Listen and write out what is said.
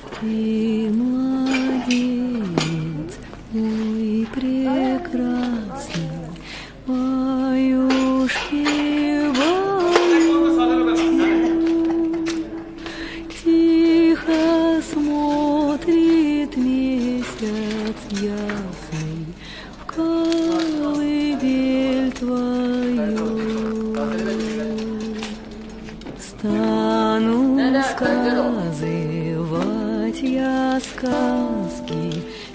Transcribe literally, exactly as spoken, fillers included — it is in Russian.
Ты младенец, мой прекрасный, баюшки, баюшки. Тихо смотрит месяц ясный в колыбель твою. Стану сказывать я сказки